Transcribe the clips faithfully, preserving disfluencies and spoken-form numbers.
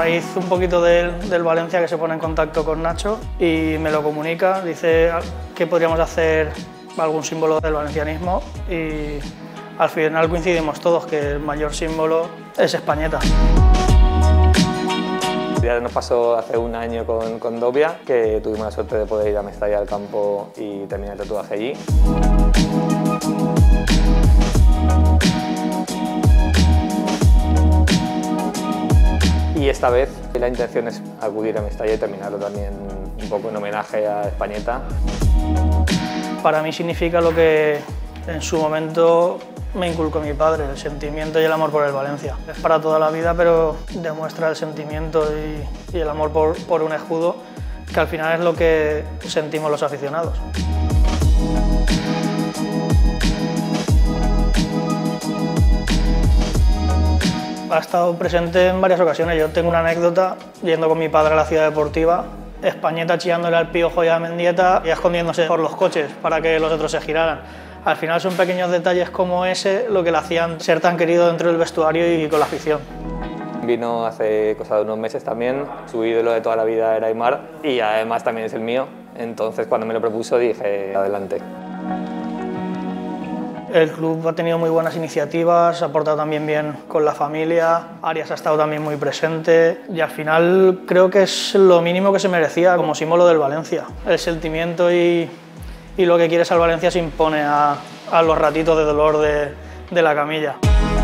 raíz un poquito del, del Valencia, que se pone en contacto con Nacho y me lo comunica, dice que podríamos hacer algún símbolo del valencianismo y al final coincidimos todos que el mayor símbolo es Españeta. Ya nos pasó hace un año con, con Dobia, que tuvimos la suerte de poder ir a Mestalla al campo y terminar el tatuaje allí. Y esta vez la intención es acudir a Mestalla y terminarlo también un poco en homenaje a Españeta. Para mí significa lo que en su momento me inculcó mi padre, el sentimiento y el amor por el Valencia. Es para toda la vida, pero demuestra el sentimiento y, y el amor por, por un escudo, que al final es lo que sentimos los aficionados. Ha estado presente en varias ocasiones. Yo tengo una anécdota yendo con mi padre a la ciudad deportiva, Españeta chillándole al Piojo y a Mendieta y escondiéndose por los coches para que los otros se giraran. Al final son pequeños detalles como ese lo que le hacían ser tan querido dentro del vestuario y con la afición. Vino hace cosa de unos meses también, su ídolo de toda la vida era Aimar y además también es el mío, entonces cuando me lo propuso dije adelante. El club ha tenido muy buenas iniciativas, ha aportado también bien con la familia, Arias ha estado también muy presente y al final creo que es lo mínimo que se merecía como símbolo del Valencia. El sentimiento y, y lo que quieres al Valencia se impone a, a los ratitos de dolor de, de la camilla.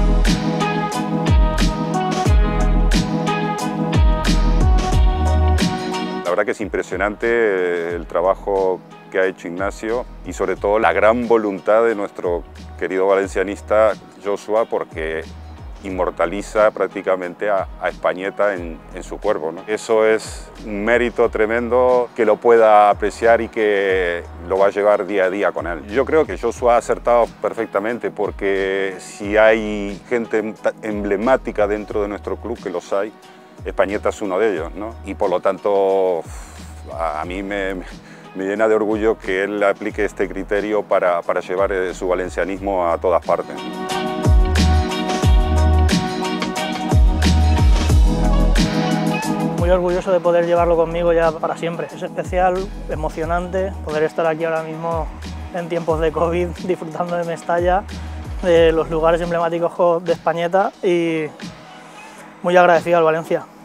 La verdad que es impresionante el trabajo que ha hecho Ignacio y sobre todo la gran voluntad de nuestro querido valencianista Joshua, porque inmortaliza prácticamente a, a Españeta en, en su cuerpo, ¿no? Eso es un mérito tremendo, que lo pueda apreciar y que lo va a llevar día a día con él. Yo creo que Joshua ha acertado perfectamente, porque si hay gente emblemática dentro de nuestro club, que los hay, Españeta es uno de ellos, ¿no? Y por lo tanto a mí me, me llena de orgullo que él aplique este criterio para, para llevar su valencianismo a todas partes. Muy orgulloso de poder llevarlo conmigo ya para siempre. Es especial, emocionante poder estar aquí ahora mismo en tiempos de COVID disfrutando de Mestalla, de los lugares emblemáticos de Españeta y muy agradecido al Valencia.